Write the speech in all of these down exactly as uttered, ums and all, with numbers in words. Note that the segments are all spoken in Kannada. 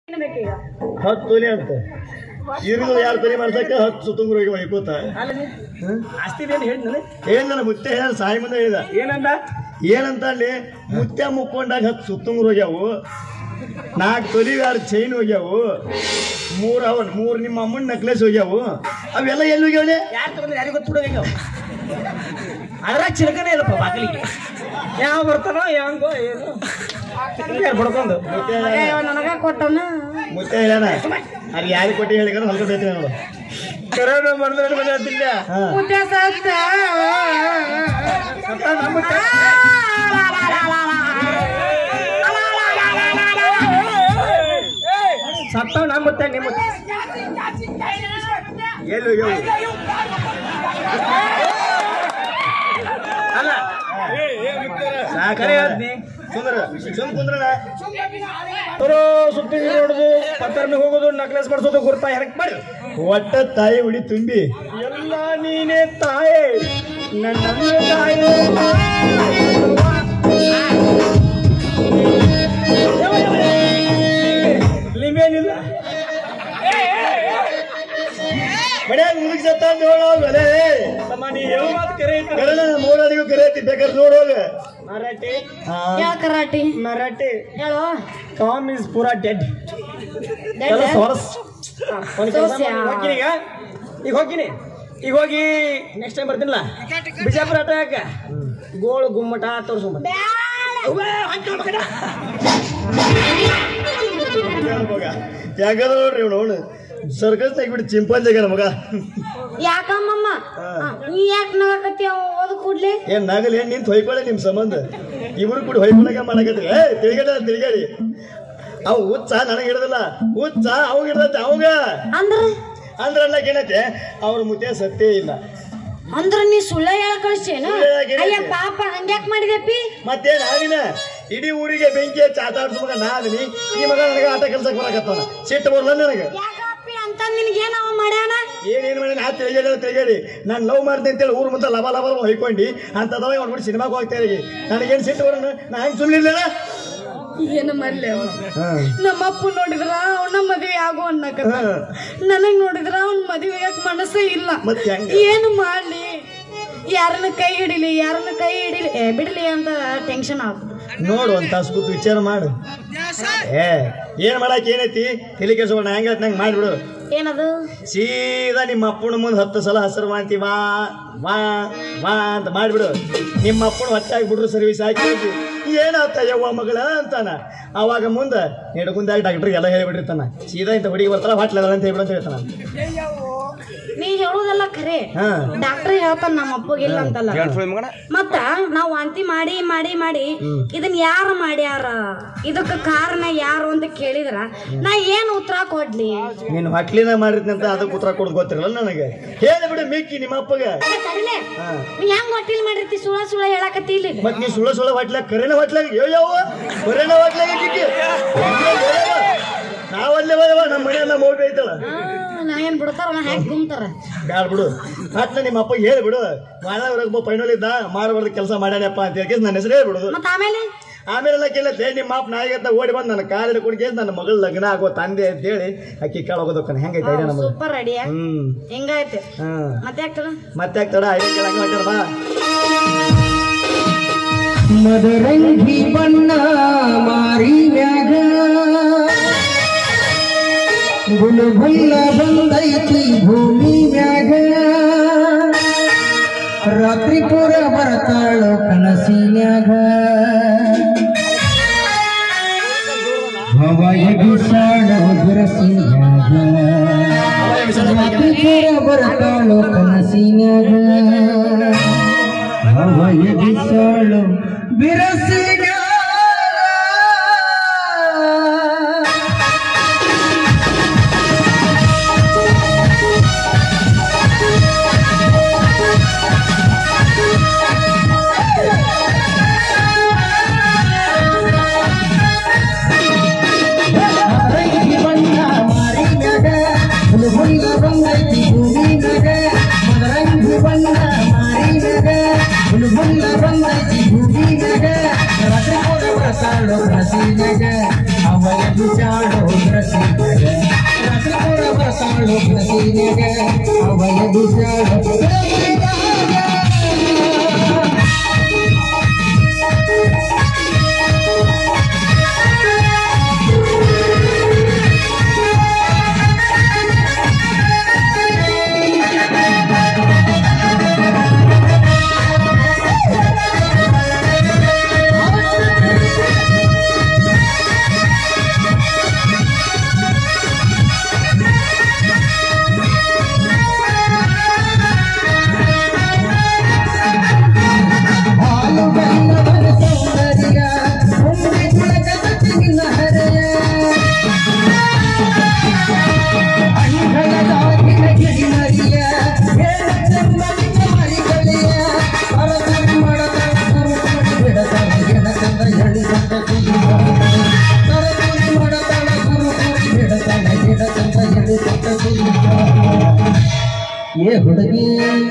ಹತ್ತು ತೊಲಿ ಅಂತ ಇರುದು ಯಾರು ತೊಲಿ ಮಾಡ್ಸಕ್ಕೆ ಹತ್ತು ಸುತ್ತಂಗ್ರಿಗೆ ಹೊಯ್ಕೋತ ಆಸ್ತಿ ಏನು ಹೇಳಿ ನನಗೆ ಏನ್ ನನ್ನ ಮುತ್ತೆ ಹೇಳ ಸಾಯಿ ಮುಂದೆ ಹೇಳಿದ ಏನಂದ ಏನಂತ ಅಲ್ಲಿ ಮುತ್ತೆ ಮುಕ್ಕೊಂಡಾಗ ಹತ್ತು ಸುತ್ತಂಗ್ರು ಹೋಗ್ಯಾವು ನಾಲ್ಕು ತೊಲಿ ಆರು ಚೈನ್ ಹೋಗ್ಯಾವು ಮೂರು ಅವ ಮೂರು ನಿಮ್ಮ ಅಮ್ಮನ ನೆಕ್ಲೆಸ್ ಹೋಗ್ಯಾವು ಅವೆಲ್ಲ ಎಲ್ಲಿ ಹೋಗ್ಯಾವಳೆ ಯಾರು ತಗೊಂಡ್ರೆ ಯಾರಿಗೂ ಗೊತ್ತು ಅದ್ರಾಗ ಚಿರಕನೇ ಇಲ್ಲಪ್ಪ ಬಾಗಿಲಿಗೆ ಯಾವ ಬರ್ತಾನೋ ಹೆಂಗೋ ಏನು ಬಡ್ಕೊಂಡು ನನಗ ಕೊಟ್ಟವನ ಮುತ್ತೆ ಹೇಳ್ಯಾನ ಅಲ್ಲಿ ಯಾರಿಗೆ ಕೊಟ್ಟು ಹೇಳಿದ್ರೆ ಹೊಲ್ಕೊಟ್ಟೈತಿ ನೋಡು ಕರೋನಾ ಮಾಡಿದ್ರೆ ಬಂದಿಲ್ಲ ಮುದ್ದೆ ಸತ್ತ ಸತ್ತವ್ ನಮ್ಮ ಮುತ್ತೆ ನಿಮ್ಮ ಎಲ್ಲಿ ಹೋಗ್ಯಾವು ಅಲ್ಲ ಸಾಕರೆ ಸುಂದರ ಸುಮ್ ಕುಂದ್ರಣ ಅವರು ಸುತ್ತಿ ನೋಡುದು ಪತ್ತರ್ಮಿ ಹೋಗೋದು ನಕ್ಲೆಸ್ ಮಾಡಿಸೋದು ಗುರುತ ಹೆರಕ್ ಮಾಡಿ ಒಟ್ಟ ತಾಯಿ ಉಡಿ ತುಂಬಿ ಎಲ್ಲ ನೀನೇ ತಾಯಿ ನನ್ನ ತಾಯಿ ನಿಮೇನಿಲ್ಲ ಬಡಿಯಾಗ ಮುದುಕ್ ಸತ್ತ ನೋಡೋ ಬೆಲೆ ತಮ್ಮ ನೀ ಯಾವ ಮಾತು ಕರೆಯುತ್ತೆ ಕರೆನ ಮೂರಡಿಗೂ ಕರೆಯತಿ ಬೇಕಾದ್ರೆ ನೋಡೋಗ ಮರಾಠಿ ಯಾವ ಕರಾಟಿ ಮರಾಠಿ ಹೇಳು ಕಾಮ್ ಇಸ್ ಪೂರಾ ಡೆಡ್ Dead? ಹೋಗ್ತೀನಿ ಈಗ ಈಗ ಹೋಗ್ತೀನಿ ಈಗ ಹೋಗಿ ನೆಕ್ಸ್ಟ್ ಟೈಮ್ ಬರ್ತೀನಿಲ್ಲ ಬಿಜಾಪುರ ಆಟ ಯಾಕ ಗೋಳು ಗುಮ್ಮಟ ತೋರಿಸ್ಕೊಂಬ ಯಾಕಂದ್ರೆ ನೋಡ್ರಿ ಇವ್ನು ಅವನು ಸರ್ಕಸ್ ತೆಗಿಬಿಟ್ಟು ಚಿಂಪಾಂಜಿಗೆ ಮಗ ಯಾಕಮ್ಮಮ್ಮ ನೀ ಯಾಕೆ ನಗಕತ್ತಿ ಅವ ಓದ್ ಕೂಡ್ಲಿ ಏನ್ ನಾಗಲ್ ಏನ್ ನಿಂತು ಹೊಯ್ಕೊಳ್ಳೆ ನಿಮ್ ಸಂಬಂಧ ಇಬ್ರು ಕೂಡ ಹೊಯ್ಕೊಂಡಾಗ ಮಾಡಕತ್ರಿ ಏ ತಿರುಗಾಡ ತಿರುಗಾಡಿ ಅವ್ ಹುಚ್ಚ ನನಗೆ ಹಿಡ್ದಲ್ಲ ಹುಚ್ಚ ಅವಾಗ ಹಿಡ್ದತ್ತೆ ಅವಾಗ ಅಂದ್ರ ಅಂದ್ರ ಅನ್ನಕ್ ಏನೈತೆ ಅವ್ರ ಮುದ್ದೆ ಸತ್ತೇ ಇಲ್ಲ ಅಂದ್ರ ನೀ ಸುಳ್ಳ ಹೇಳ ಕಳ್ಸೇನು ಸುಳ್ಳ ಹೇಳಕ್ ಏನೈತಿ? ಅಯ್ಯ ಪಾಪ ಹಂಗ್ಯಾಕ್ ಮಾಡಿದೆಪ್ಪಿ ಮತ್ತೇನ್ ಆಗಿನ ಇಡೀ ಊರಿಗೆ ಬೆಂಕಿ ಹಚ್ಚಿ ಆಟ ಆಡ್ಸ ಮಗ ನಾ ಅದೀನಿ ಈ ಮಗ ನನಗೆ ಆಟ ಕೆಲ್ಸಕ್ಕೆ ಬರಕತ್ತವನ ಸಿಟ್ಟು ಬರ್ಲ ನನಗೆ ಯಾಕಪ್ಪಿ ಅಂತ ನಿನ್ಗೇನ ಅವ ಮಾಡ್ಯಾನ ಏನೇನು ಮಾಡಿ ನಾ ತಿರುಗಾಡಿ ತಿರುಗಾಡಿ ನಾನು ಲವ್ ಮಾಡ್ತೀನಿ ಅಂತೇಳಿ ಊರು ಮುಂದೆ ಲಬ ಲಬ ಹೊಯ್ಕೊಂಡು ಅಂತದವ ಅವ್ನು ಸಿನಿಮಾಗೆ ಹೋಗ್ತಾ ಇರಿ ನನಗೇನು ಸಿಟ್ಟು ಬರೋಣ ನಾ ಹೆಂಗೆ ಸುಳ್ಳಿಲ್ಲ ಏನು ಮಾಡ್ಲಿ ಅವ ನಮ್ಮಪ್ಪ ನೋಡಿದ್ರ ಅವನ ಮದುವೆ ಆಗು ಅನ್ನಕತ್ತ ನನಗ್ ನೋಡಿದ್ರ ಅವ್ನ ಮದುವೆ ಯಾಕೆ ಮನಸ್ಸೇ ಇಲ್ಲ ಮತ್ತೆ ಹೆಂಗ ಏನು ಮಾಡ್ಲಿ ಯಾರನ್ನ ಕೈ ಹಿಡಿಲಿ ಯಾರನ್ನ ಕೈ ಹಿಡಿಲಿ ಏ ಬಿಡ್ಲಿ ಅಂತ ಟೆನ್ಷನ್ ಆಗ ನೋಡು ಅಂತ ಕೂತು ವಿಚಾರ ಮಾಡು ಏ ಏನ್ ಮಾಡಕ್ ಏನೈತಿ ತಲೆ ಕೆಲ್ಸೋಣ ಹೆಂಗ ನಂಗೆ ಮಾಡಿಬಿಡು ಏನದು ಸೀದಾ ನಿಮ್ಮ ಅಪ್ಪನ ಮುಂದೆ ಹತ್ತು ಸಲ ಹಸಿರು ಮಾಡ್ತಿ ವಾ ವಾ ವಾ ಅಂತ ಮಾಡಿಬಿಡು ನಿಮ್ಮ ಅಪ್ಪನ ಹೊಟ್ಟಾಗಿ ಬಿಡ್ರು ಸರ್ವಿಸ್ ಹಾಕಿ ಏನಾತ ಯವ್ವ ಮಗಳ ಅಂತಾನ ಅವಾಗ ಮುಂದೆ ನೆಡ್ಗುಂದಾಗ ಡಾಕ್ಟ್ರಿಗೆ ಎಲ್ಲ ಹೇಳಿಬಿಟ್ಟಿರ್ತಾನ ಸೀದಾ ಇಂಥ ಹುಡುಗಿ ಬರ್ತಾರ ಹೊಟ್ಲದ ಅಂತ ಹೇಳ್ಬಿಡು ಅಂತ ಹೇಳ್ತಾನ ನೀ ಹೇಳುದಲ್ಲ ಖರೆ ಡಾಕ್ಟರ್ ಹೇಳ್ತಾನ ನಮ್ಮ ಅಪ್ಪಗಿಲ್ಲ ಅಂತಲ್ಲ ಮತ್ತ ನಾವ್ ವಾಂತಿ ಮಾಡಿ ಮಾಡಿ ಮಾಡಿ ಇದನ್ ಯಾರು ಮಾಡ್ಯಾರ ಇದಕ್ಕ ಕಾರಣ ಯಾರು ಅಂತ ಕೇಳಿದ್ರ ನಾ ಏನ್ ಉತ್ತರ ಕೊಡ್ಲಿ ನೀನು ಹೊಟ್ಲಿನ ಮಾಡಿರ್ತೀನಿ ಅಂತ ಅದಕ್ಕೆ ಉತ್ತರ ಕೊಡೋದು ಗೊತ್ತಿರಲ್ಲ ನನಗೆ ಹೇಳಿಬಿಡು ಮಿಕ್ಕಿ ನಿಮ್ಮ ಅಪ್ಪಗೆ ತಡಿಲೆ ನೀ ಹೆಂಗ್ ಹೊಟ್ಟಿಲ್ ಮಾಡಿರ್ತಿ ಸುಳ ಸುಳ ಹೇಳಕತ್ತಿ ಇಲ್ಲಿ ಮತ್ ನೀ ಸುಳ್ಳ ಸುಳ್ಳ ಹೊಟ್ಲಾಗ ಕರೆನ ಹೊಟ್ಲಾಗ ಯಾವ ಕರೆನ ಹೊಟ್ಲಾಗ ಕಿಕ್ಕಿ ನಾವಲ್ಲೇ ಹೋದವ ನಮ್ಮ ಮನೆ ನಮ್ಮ ಮೌಲ್ಯ ಐತಲ್ಲ ನಾ ಏನ್ ಬಿಡ್ತಾರ ನಾ ಹೆಂಗ್ ಗುಮ್ತಾರ ಬ್ಯಾಡ ಬಿಡು ಮತ್ತ ನಿಮ್ಮ ಅಪ್ಪ ಹೇಳ್ಬಿಡು ಮಾನವರೊಬ್ಬ ಪೈನೋಲಿದ್ದ ಮಾಡಬಾರ್ದು ಕೆಲಸ ಮಾಡ್ಯಾನಪ್ಪ ಅಂತ ಹೇಳಿ ನನ್ನ ಹೆಸರು ಹೇಳ್ಬಿಡುದು ಮತ್ತ ಆಮೇಲೆ ಆಮೇಲೆಲ್ಲ ಕೇಳತ್ತೆ ನಿಮ್ಮ ಅಪ್ಪ ನಾಯಿಗತ್ತ ಓಡಿ ಬಂದು ನನ್ನ ಕಾಲಿಡ ಕುಡಿಕೆ ನನ್ನ ಮಗಳ ಲಗ್ನ ಆಗೋ ತಂದೆ ಅಂತ ಹೇಳಿ ಅಕ್ಕಿ ಕಾಳು ಹೋಗೋದಕ್ಕನ ಹೆಂಗೈತೆ ಐಡಿಯಾ ನಮಗೆ ಸೂಪರ್ ರೆಡಿಯಾ ಹ್ಮ್ ಹೆಂಗಾಯ್ತು ಹ್ಮ್ ಮತ್ತೆ ಆಗ್ತದ ಮತ್ತೆ ಆಗ್ತಾಡ ಐಡಿಯಾ ಕೇಳಂಗ ಮಾಡ್ಯಾರ ಬಾ ಮದರಂಗಿ ಬಣ್ಣ ಮಾರಿ ಮ್ಯಾಗ ಗುಲ್ಗುಲ್ಲ ಬಂದೈತಿ ಭೂಮಿ ಮ್ಯಾಗ ರಾತ್ರಿ ಪೂರ ಬರ್ತಾಳು ಕನಸಿನ್ಯಾಗ ಹವಾಯ ಬಿಸಾಡೋ ಬಿರಸಿನ್ಯಾಗ ರಾತ್ರಿ ಪೂರ ಬರ್ತಾಳು ಕನಸಿನ್ಯಾಗ ಹವಾಯ ಬಿಸಾಡೋ ಬಿರಸಿನ್ಯಾಗ ಬರಸಿದಾಗ ರಸಪುರ ಬರಸಾಳು ಬರಸಿನಾಗ ಅವಯ ಬಿಸಾಡು ಏ ಹುಡುಗಿ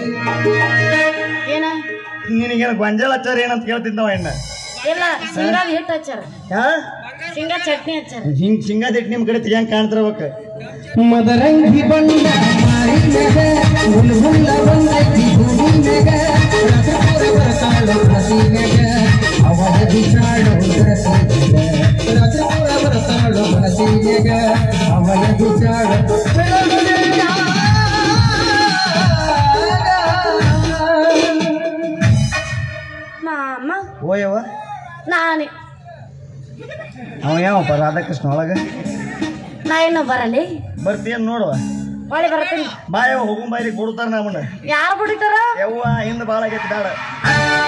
ಏನ ನಿನಗೇನು ಗೊಂಜಾಳ ಹಚ್ಚಾರ ಏನಂತ ಕೇಳ್ತಿದ್ದವ ಎಣ್ಣ ಇಲ್ಲ ಶೇಂಗಾದ ಹಿಟ್ಟು ಹಚ್ಚಾರ ಹಾ ಶೇಂಗಾ ಚಟ್ನಿ ಹಚ್ಚಾರ ಹಿಂಗ್ ಶೇಂಗಾದ ಹಿಟ್ಟು ನಿಮ್ಮ ಕಡೆ ತೆಗಿಯಂಗ್ ಕಾಣ್ತಿರ್ಬೇಕ ಮದರಂಗಿ ಬಂದ ಮಾರಿನಗ ಹುಲ್ಹುಲ್ಲ ಬಂದೈತಿ ಭೂಮಿನಗ ರಸಪುರ ಬರಸಾಳು ಬರಸಿನಗ ಅವಳ ಬಿಸಾಡು ಬರಸಿನಗ ರಸಪುರ ಬರಸಾಳು ಬರಸಿನಗ ಅವಳ ಬಿಸಾಡು ಮಾಮ ಓಯವ್ವ ನಾನೇ ಅವ ಯಾವಪ್ಪ ರಾಧಾಕೃಷ್ಣ ಒಳಗ ನಾ ಏನು ಬರಲಿ ಬರ್ತೀಯನ್ ನೋಡುವ ಒಳ್ಳೆ ಬರ್ತೀನಿ ಬಾಯವ ಹೋಗುಂ ಬಾಯಿಗೆ ಕೊಡ್ತಾರ ನಮ್ಮನ್ನ ಯಾರು ಬಿಡ್ತಾರ ಯವ್ವ ಹಿಂದ ಬಾಳ ಆಗೈತಿ ಬೇಡ